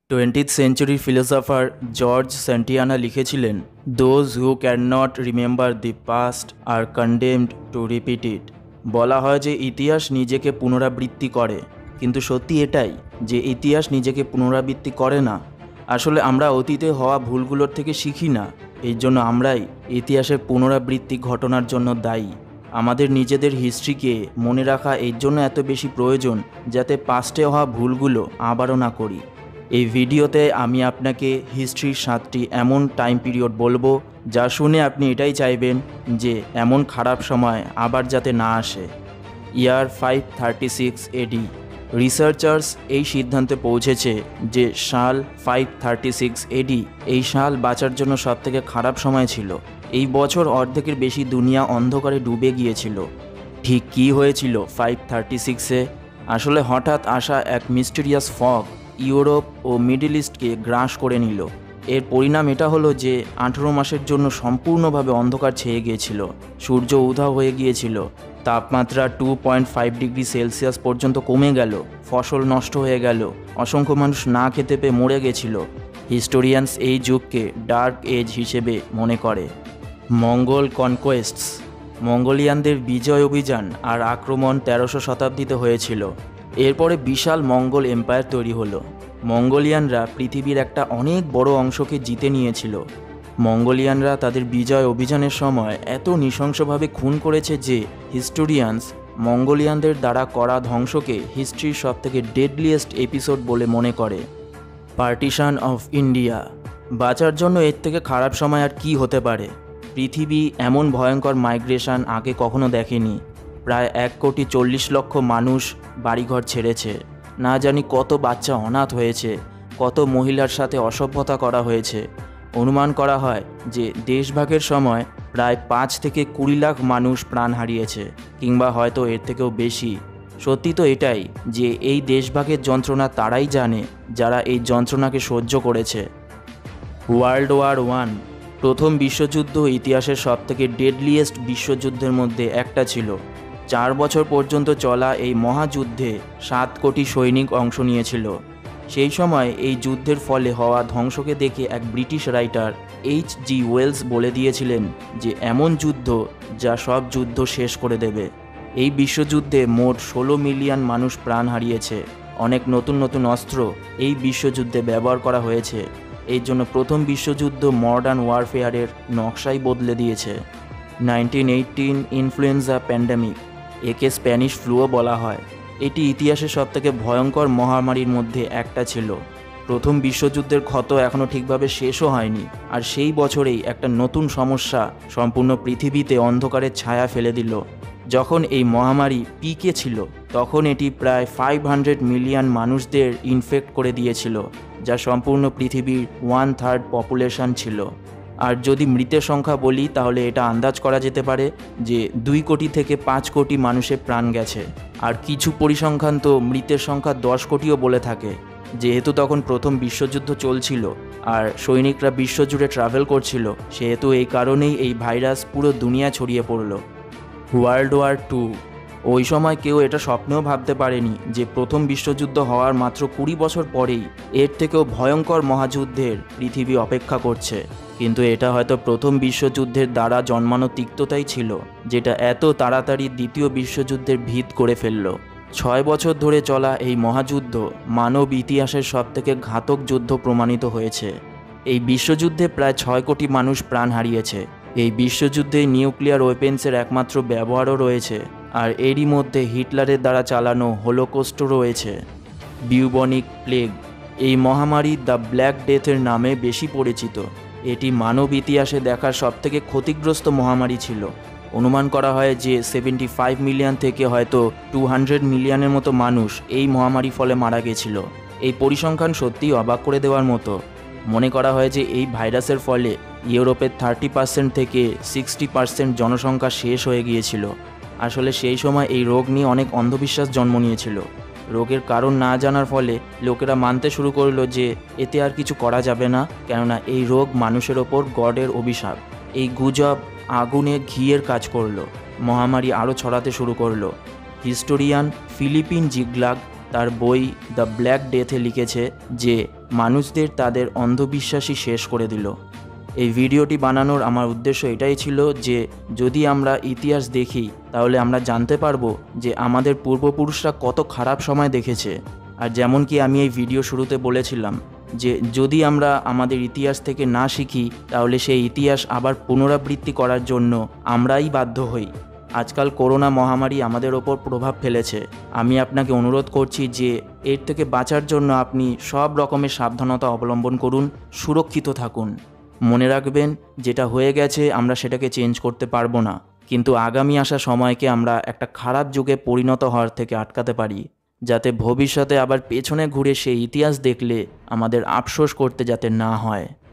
20th সেঞ্চুরির philosopher George Santayana লিখেছিলেন, those who can not remember the past are condemned to repeat it. বলা হয় যে ইতিহাস নিজেকে পুনরাবৃত্তি করে, কিন্তু সত্যি এটাই যে ইতিহাস নিজেকে পুনরাবৃত্তি করে না। আসলে আমরা অতীতে হওয়া ভুলগুলোর থেকে শিখি না, এই জন্য আমরাই ইতিহাসের পুনরাবৃত্তি ঘটনার জন্য দায়ী। আমাদের নিজেদের হিস্ট্রিকে মনে রাখা এই জন্য এত বেশি প্রয়োজন, যাতে পাস্টে হওয়া ভুলগুলো আবারও না করি। এই ভিডিওতে আমি আপনাকে হিস্ট্রির 7টি এমন টাইম পিরিয়ড বলবো যা শুনে আপনি এটাই চাইবেন যে এমন খারাপ সময় আবার যাতে না আসে। ইয়ার 536 এডি। রিসার্চার্স এই সিদ্ধান্তে পৌঁছেছে যে সাল 536 এডি এই সাল বাঁচার জন্য সবথেকে খারাপ সময় ছিল। এই বছর অর্ধেকের বেশি দুনিয়া অন্ধকারে ডুবে গিয়েছিল। ঠিক কী হয়েছিল 536-এ? আসলে হঠাৎ আসা এক মিস্টিরিয়াস ফগ ইউরোপ ও মিডল ইস্টকে গ্রাস করে নিল। এর পরিণাম এটা হলো যে 18 মাসের জন্য সম্পূর্ণভাবে অন্ধকার ছেয়ে গিয়েছিল। সূর্য উধাও হয়ে গিয়েছিল, তাপমাত্রা 2.5 ডিগ্রি সেলসিয়াস পর্যন্ত কমে গেল, ফসল নষ্ট হয়ে গেল, অসংখ্য মানুষ না খেতে পেয়ে মরে গেছিল। হিস্টোরিয়ানস এই যুগকে ডার্ক এজ হিসেবে মনে করে। মঙ্গল কনকোয়েস্টস। মঙ্গোলিয়ানদের বিজয় অভিযান আর আক্রমণ 1300 শতাব্দীতে হয়েছিল। এরপরে বিশাল মঙ্গল এম্পায়ার তৈরি হলো। মঙ্গোলিয়ানরা পৃথিবীর একটা অনেক বড় অংশকে জিতে নিয়েছিল। মঙ্গোলিয়ানরা তাদের বিজয় অভিযানের সময় এত নৃশংসভাবে খুন করেছে যে হিস্টোরিয়ানস মঙ্গোলিয়ানদের দ্বারা করা ধ্বংসকে হিস্ট্রির সবথেকে ডেডলিয়েস্ট এপিসোড বলে মনে করে। Partition of India. বাঁচার জন্য এর থেকে খারাপ সময় আর কি হতে পারে? পৃথিবী এমন ভয়ঙ্কর মাইগ্রেশন আগে কখনো দেখেনি। প্রায় 1,40,00,000 মানুষ বাড়িঘর ছেড়েছে। না জানি কত বাচ্চা অনাথ হয়েছে, কত মহিলার সাথে অসভ্যতা করা হয়েছে। অনুমান করা হয় যে দেশভাগের সময় প্রায় 5 থেকে 20 লাখ মানুষ প্রাণ হারিয়েছে, কিংবা হয়তো এর থেকেও বেশি। সত্যি তো এটাই যে এই দেশভাগের যন্ত্রণা তারাই জানে যারা এই যন্ত্রণাকে সহ্য করেছে। World war 1। প্রথম বিশ্বযুদ্ধ ইতিহাসের সবথেকে ডেডলিয়েস্ট বিশ্বযুদ্ধের মধ্যে একটা ছিল। 4 বছর পর্যন্ত চলা এই মহাযুদ্ধে 7 কোটি সৈনিক অংশ নিয়েছিল। সেই সময় এই যুদ্ধের ফলে হওয়া ধ্বংসকে দেখে এক ব্রিটিশ রাইটার H.G. ওয়েলস বলে দিয়েছিলেন যে এমন যুদ্ধ যা সব যুদ্ধ শেষ করে দেবে। এই বিশ্বযুদ্ধে মোট 16 মিলিয়ন মানুষ প্রাণ হারিয়েছে। অনেক নতুন নতুন অস্ত্র এই বিশ্বযুদ্ধে ব্যবহার করা হয়েছে। এই জন্য প্রথম বিশ্বযুদ্ধ মডার্ন ওয়ারফেয়ারের নকশাই বদলে দিয়েছে। 1918 ইনফ্লুয়েঞ্জা প্যান্ডেমিক। একে স্প্যানিশ ফ্লুও বলা হয়। এটি ইতিহাসের সবথেকে ভয়ঙ্কর মহামারীর মধ্যে একটা ছিল। প্রথম বিশ্বযুদ্ধের ক্ষত এখনও ঠিকভাবে শেষও হয়নি, আর সেই বছরেই একটা নতুন সমস্যা সম্পূর্ণ পৃথিবীতে অন্ধকারের ছায়া ফেলে দিল। যখন এই মহামারী পিকে ছিল তখন এটি প্রায় 500 মিলিয়ন মানুষদের ইনফেক্ট করে দিয়েছিল, যা সম্পূর্ণ পৃথিবীর 1/3 পপুলেশন ছিল। আর যদি মৃতের সংখ্যা বলি তাহলে এটা আন্দাজ করা যেতে পারে যে 2 কোটি থেকে 5 কোটি মানুষের প্রাণ গেছে। আর কিছু পরিসংখ্যান তো মৃতের সংখ্যা 10 কোটিও বলে থাকে। যেহেতু তখন প্রথম বিশ্বযুদ্ধ চলছিল আর সৈনিকরা বিশ্বজুড়ে ট্রাভেল করছিল, সেহেতু এই কারণেই এই ভাইরাস পুরো দুনিয়া ছড়িয়ে পড়ল। World war 2। ওই সময় কেউ এটা স্বপ্নেও ভাবতে পারেনি যে প্রথম বিশ্বযুদ্ধ হওয়ার মাত্র 20 বছর পরেই এর থেকেও ভয়ঙ্কর মহাযুদ্ধের পৃথিবী অপেক্ষা করছে। কিন্তু এটা হয়তো প্রথম বিশ্বযুদ্ধের দ্বারা জন্মানো তিক্ততাই ছিল, যেটা এত তাড়াতাড়ি দ্বিতীয় বিশ্বযুদ্ধের ভিত করে ফেলল। 6 বছর ধরে চলা এই মহাযুদ্ধ মানব ইতিহাসের সবথেকে ঘাতক যুদ্ধ প্রমাণিত হয়েছে। এই বিশ্বযুদ্ধে প্রায় 6 কোটি মানুষ প্রাণ হারিয়েছে। এই বিশ্বযুদ্ধে নিউক্লিয়ার ওয়েপেন্সের একমাত্র ব্যবহারও রয়েছে, আর এরই মধ্যে হিটলারের দ্বারা চালানো হোলোকস্টও রয়েছে। Bubonic plague. এই মহামারী দ্য ব্ল্যাক ডেথের নামে বেশি পরিচিত। এটি মানব ইতিহাসে দেখার সবথেকে ক্ষতিগ্রস্ত মহামারী ছিল। অনুমান করা হয় যে 75 মিলিয়ন থেকে হয়তো 200 মিলিয়নের মতো মানুষ এই মহামারী ফলে মারা গেছিল। এই পরিসংখ্যান সত্যিই অবাক করে দেওয়ার মতো। মনে করা হয় যে এই ভাইরাসের ফলে ইউরোপের 30% থেকে 60% জনসংখ্যা শেষ হয়ে গিয়েছিল। আসলে সেই সময় এই রোগ নিয়ে অনেক অন্ধবিশ্বাস জন্ম নিয়েছিল। রোগের কারণ না জানার ফলে লোকেরা মানতে শুরু করলো যে এতে আর কিছু করা যাবে না, কেননা এই রোগ মানুষের ওপর গডের অভিশাপ। এই গুজব আগুনে ঘিয়ের কাজ করলো। মহামারী আরও ছড়াতে শুরু করলো। হিস্টোরিয়ান ফিলিপিন জিগলাগ তার বই দ্য ব্ল্যাক ডেথে লিখেছে যে মানুষদের তাদের অন্ধবিশ্বাসই শেষ করে দিল। এই ভিডিওটি বানানোর আমার উদ্দেশ্য এটাই ছিল যে যদি আমরা ইতিহাস দেখি তাহলে আমরা জানতে পারবো যে আমাদের পূর্বপুরুষরা কত খারাপ সময় দেখেছে। আর যেমন কি আমি এই ভিডিও শুরুতে বলেছিলাম যে যদি আমরা আমাদের ইতিহাস থেকে না শিখি তাহলে সেই ইতিহাস আবার পুনরাবৃত্তি করার জন্য আমরাই বাধ্য হই। আজকাল করোনা মহামারী আমাদের ওপর প্রভাব ফেলেছে। আমি আপনাকে অনুরোধ করছি যে এর থেকে বাঁচার জন্য আপনি সব রকমের সাবধানতা অবলম্বন করুন, সুরক্ষিত থাকুন। মনে রাখবেন, যেটা হয়ে গেছে আমরা সেটাকে চেঞ্জ করতে পারবো না, কিন্তু আগামী আসা সময়কে আমরা একটা খারাপ যুগে পরিণত হওয়ার থেকে আটকাতে পারি, যাতে ভবিষ্যতে আবার পেছনে ঘুরে সেই ইতিহাস দেখলে আমাদের আফসোস করতে যাতে না হয়।